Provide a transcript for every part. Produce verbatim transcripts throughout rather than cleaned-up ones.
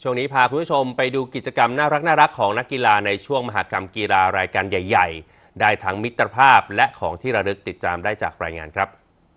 ช่วงนี้พาคุณผู้ชมไปดูกิจกรรมน่ารักน่ารักของนักกีฬาในช่วงมหกรรมกีฬารายการใหญ่ๆได้ทั้งมิตรภาพและของที่ระลึกติดตามได้จากรายงานครับ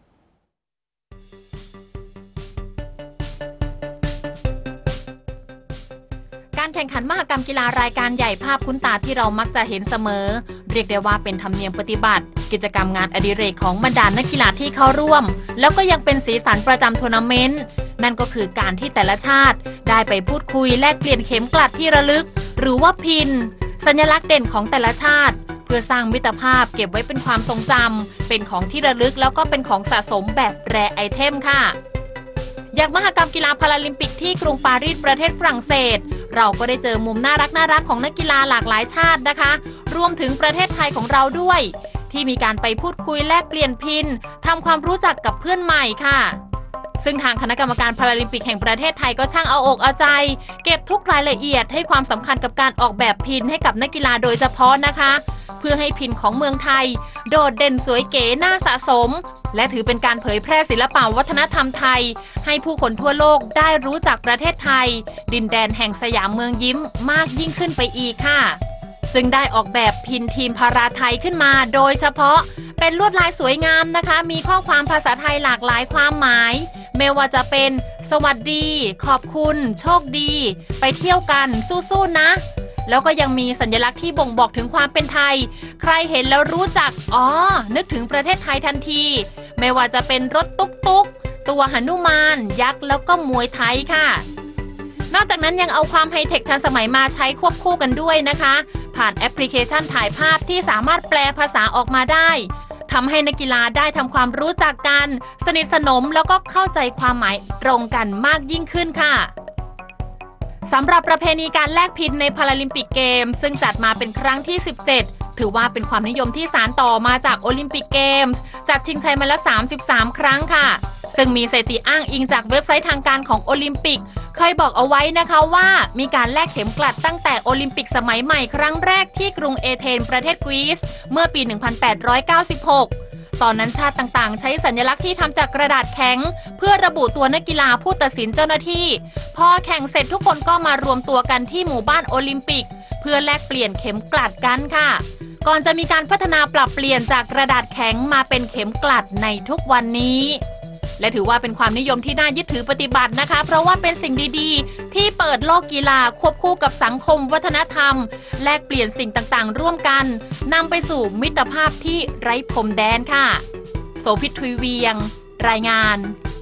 การแข่งขันมหกรรมกีฬารายการใหญ่ภาพคุ้นตาที่เรามักจะเห็นเสมอเรียกได้ว่าเป็นธรรมเนียมปฏิบัติกิจกรรมงานอดิเรกของบรรดานักกีฬาที่เข้าร่วมแล้วก็ยังเป็นสีสันประจำทัวร์นาเมนต์นั่นก็คือการที่แต่ละชาติได้ไปพูดคุยแลกเปลี่ยนเข็มกลัดที่ระลึกหรือว่าพินสัญลักษณ์เด่นของแต่ละชาติเพื่อสร้างมิตรภาพเก็บไว้เป็นความทรงจำเป็นของที่ระลึกแล้วก็เป็นของสะสมแบบแรไอเทมค่ะอย่างมหกรรมกีฬาพาราลิมปิกที่กรุงปารีสประเทศฝรั่งเศสเราก็ได้เจอมุมน่ารักน่ารักของนักกีฬาหลากหลายชาตินะคะรวมถึงประเทศไทยของเราด้วยที่มีการไปพูดคุยแลกเปลี่ยนพินทำความรู้จักกับเพื่อนใหม่ค่ะซึ่งทางคณะกรรมการพาราลิมปิกแห่งประเทศไทยก็ช่างเอาอกเอาใจเก็บทุกรายละเอียดให้ความสำคัญกับการออกแบบพินให้กับนักกีฬาโดยเฉพาะนะคะเพื่อให้พินของเมืองไทยโดดเด่นสวยเก๋น่าสะสมและถือเป็นการเผยแพร่ศิลปวัฒนธรรมไทยให้ผู้คนทั่วโลกได้รู้จักประเทศไทยดินแดนแห่งสยามเมืองยิ้มมากยิ่งขึ้นไปอีกค่ะจึงได้ออกแบบพินทีมพาราไทยขึ้นมาโดยเฉพาะเป็นลวดลายสวยงามนะคะมีข้อความภาษาไทยหลากหลายความหมายไม่ว่าจะเป็นสวัสดีขอบคุณโชคดีไปเที่ยวกันสู้ๆนะแล้วก็ยังมีสัญลักษณ์ที่บ่งบอกถึงความเป็นไทยใครเห็นแล้วรู้จักอ๋อนึกถึงประเทศไทยทันทีไม่ว่าจะเป็นรถตุ๊กตุ๊กตัวหนุมานยักษ์แล้วก็มวยไทยค่ะนอกจากนั้นยังเอาความไฮเทคทันสมัยมาใช้ควบคู่กันด้วยนะคะผ่านแอปพลิเคชันถ่ายภาพที่สามารถแปลภาษาออกมาได้ทำให้นักกีฬาได้ทำความรู้จักกันสนิทสนมแล้วก็เข้าใจความหมายตรงกันมากยิ่งขึ้นค่ะสำหรับประเพณีการแลกพินในพาราลิมปิกเกมซึ่งจัดมาเป็นครั้งที่สิบเจ็ดถือว่าเป็นความนิยมที่สานต่อมาจากโอลิมปิกเกมส์จัดชิงชัยมาแล้วสามสิบสามครั้งค่ะซึ่งมีสถิติอ้างอิงจากเว็บไซต์ทางการของโอลิมปิกเคยบอกเอาไว้นะคะว่ามีการแลกเข็มกลัดตั้งแต่โอลิมปิกสมัยใหม่ครั้งแรกที่กรุงเอเธนประเทศกรีซเมื่อปีหนึ่งพันแปดร้อยเก้าสิบหกตอนนั้นชาติต่างๆใช้สัญลักษณ์ที่ทำจากกระดาษแข็งเพื่อระบุตัวนักกีฬาผู้ตัดสินเจ้าหน้าที่พอแข่งเสร็จทุกคนก็มารวมตัวกันที่หมู่บ้านโอลิมปิกเพื่อแลกเปลี่ยนเข็มกลัดกันค่ะก่อนจะมีการพัฒนาปรับเปลี่ยนจากกระดาษแข็งมาเป็นเข็มกลัดในทุกวันนี้และถือว่าเป็นความนิยมที่น่ายึดถือปฏิบัตินะคะเพราะว่าเป็นสิ่งดีๆที่เปิดโลกกีฬาควบคู่กับสังคมวัฒนธรรมแลกเปลี่ยนสิ่งต่างๆร่วมกันนำไปสู่มิตรภาพที่ไร้พรมแดนค่ะโสภิต ทุยเวียงรายงาน